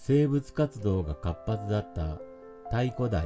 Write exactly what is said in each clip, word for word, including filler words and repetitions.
生物活動が活発だった太古代。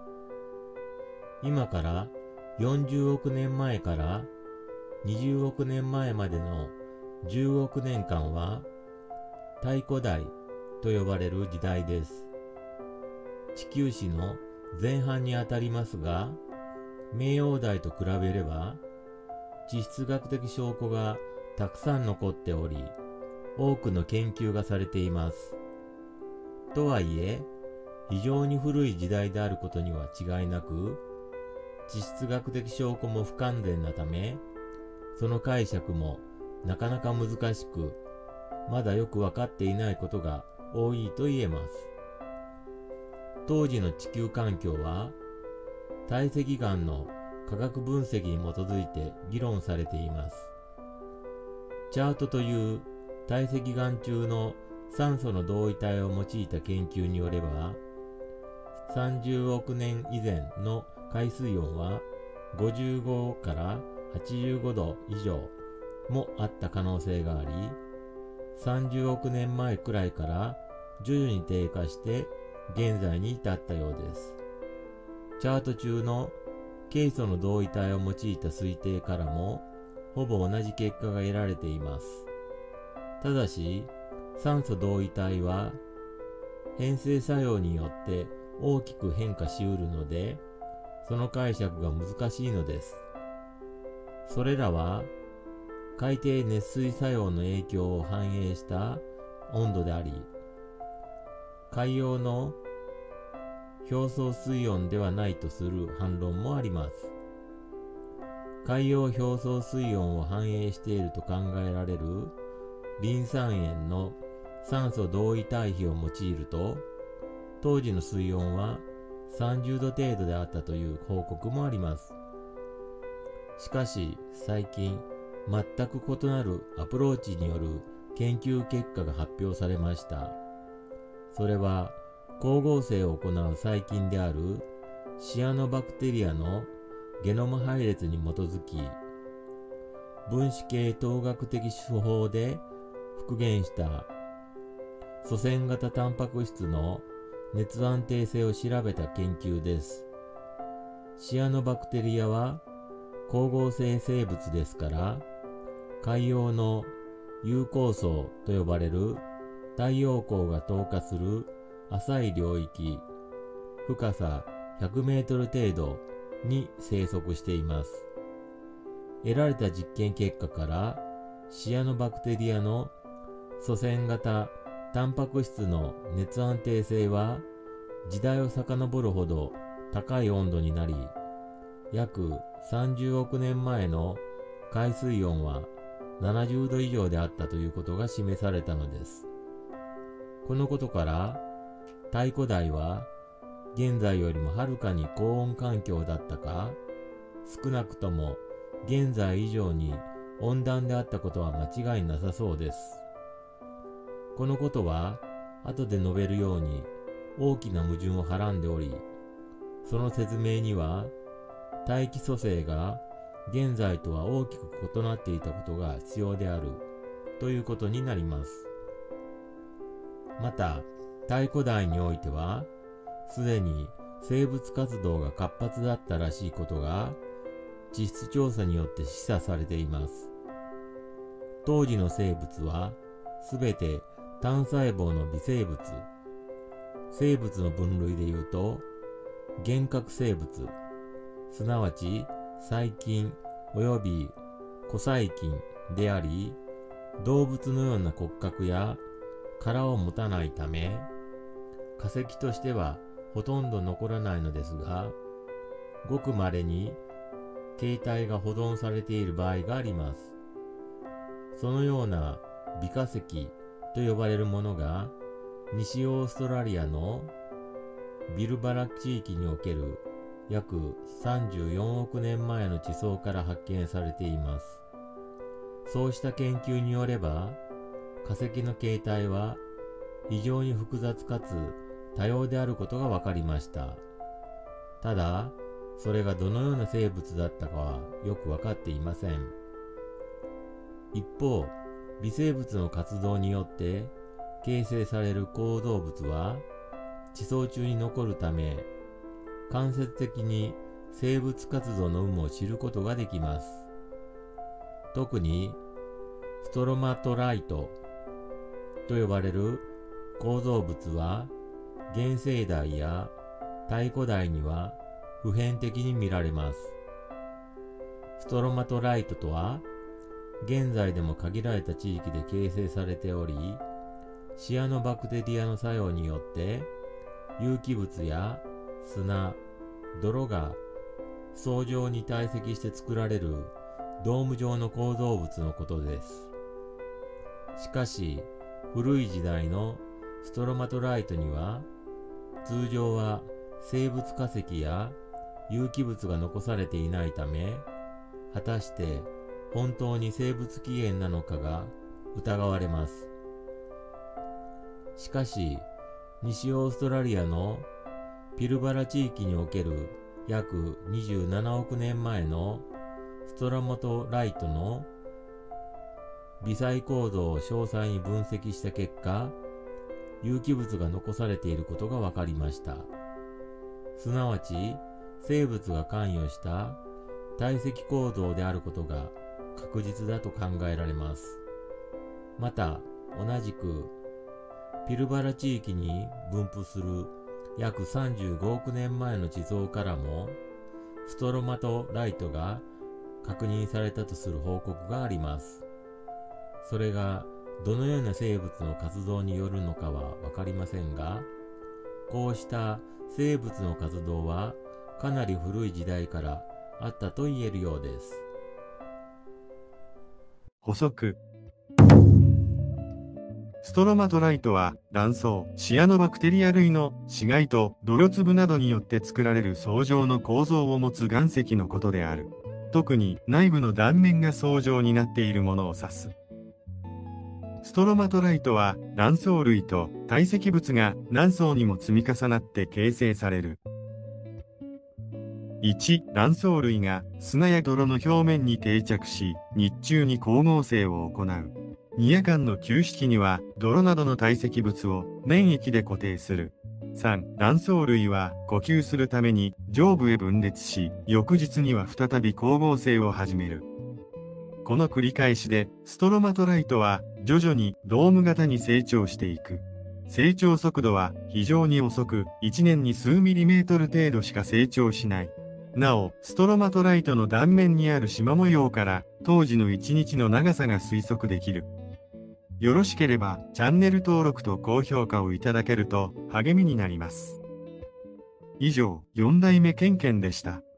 今からよんじゅうおくねんまえからにじゅうおくねんまえまでのじゅうおくねんかんは太古代と呼ばれる時代です。地球史の前半にあたりますが、冥王代と比べれば地質学的証拠がたくさん残っており、多くの研究がされています。とはいえ、非常に古い時代であることには違いなく、地質学的証拠も不完全なため、その解釈もなかなか難しく、まだよくわかっていないことが多いと言えます。当時の地球環境は、堆積岩の化学分析に基づいて議論されています。チャートという堆積岩中の酸素の同位体を用いた研究によれば、さんじゅうおくねん以前の海水温はごじゅうごからはちじゅうごど以上もあった可能性があり、さんじゅうおくねんまえくらいから徐々に低下して現在に至ったようです。チャート中のケイ素の同位体を用いた推定からもほぼ同じ結果が得られています。ただし、酸素同位体は変成作用によって大きく変化しうるので、その解釈が難しいのです。それらは海底熱水作用の影響を反映した温度であり、海洋の表層水温ではないとする反論もあります。海洋表層水温を反映していると考えられるリン酸塩の酸素同位体比を用いると、当時の水温はさんじゅうど程度であったという報告もあります。しかし最近、全く異なるアプローチによる研究結果が発表されました。それは光合成を行う細菌であるシアノバクテリアのゲノム配列に基づき、分子系統学的手法で復元した祖先型タンパク質の熱安定性を調べた研究です。シアノバクテリアは光合成生物ですから、海洋の有光層と呼ばれる太陽光が透過する浅い領域、深さひゃくメートル程度に生息しています。得られた実験結果から、シアノバクテリアの祖先型タンパク質の熱安定性は時代を遡るほど高い温度になり、約さんじゅうおくねんまえの海水温はななじゅうど以上であったということが示されたのです。このことから、太古代は現在よりもはるかに高温環境だったか、少なくとも現在以上に温暖であったことは間違いなさそうです。このことは後で述べるように大きな矛盾をはらんでおり、その説明には大気組成が現在とは大きく異なっていたことが必要であるということになります。また、太古代においては、すでに生物活動が活発だったらしいことが地質調査によって示唆されています。当時の生物はすべて単細胞の微生物。生物の分類でいうと、原核生物、すなわち細菌及び古細菌であり、動物のような骨格や殻を持たないため、化石としてはほとんど残らないのですが、ごく稀に形態が保存されている場合があります。そのような微化石と呼ばれるものが、西オーストラリアのビルバラ地域における約さんじゅうよんおくねんまえの地層から発見されています。そうした研究によれば、化石の形態は非常に複雑かつ多様であることが分かりました。ただ、それがどのような生物だったかはよく分かっていません。一方、微生物の活動によって形成される構造物は地層中に残るため、間接的に生物活動の有無を知ることができます。特にストロマトライトと呼ばれる構造物は原生代や太古代には普遍的に見られます。ストロマトライトとは現在でも限られた地域で形成されており、シアノバクテリアの作用によって有機物や砂、泥が層状に堆積して作られるドーム状の構造物のことです。しかし、古い時代のストロマトライトには通常は生物化石や有機物が残されていないため、果たして本当に生物起源なのかが疑われます。しかし、西オーストラリアのピルバラ地域における約にじゅうななおくねんまえのストロマトライトの微細構造を詳細に分析した結果、有機物が残されていることが分かりました。すなわち、生物が関与した堆積構造であることが確実だと考えられます。また、同じくピルバラ地域に分布する約さんじゅうごおくねんまえの地層からもストロマトライトが確認されたとする報告があります。それがどのような生物の活動によるのかはわかりませんが、こうした生物の活動はかなり古い時代からあったと言えるようです。 補足。ストロマトライトは断層、シアノバクテリア類の死骸と泥粒などによって作られる層状の構造を持つ岩石のことである。特に内部の断面が層状になっているものを指す。ストロマトライトは断層類と堆積物が何層にも積み重なって形成される。いち. 断層類が砂や泥の表面に定着し、日中に光合成を行う。に夜間の休止期には泥などの堆積物を粘液で固定する。さん. 断層類は呼吸するために上部へ分裂し、翌日には再び光合成を始める。この繰り返しで、ストロマトライトは徐々にドーム型に成長していく。成長速度は非常に遅く、いちねんに数ミリメートル程度しか成長しない。なお、ストロマトライトの断面にある縞模様から、当時のいちにちの長さが推測できる。よろしければ、チャンネル登録と高評価をいただけると励みになります。以上、よん代目ケンケンでした。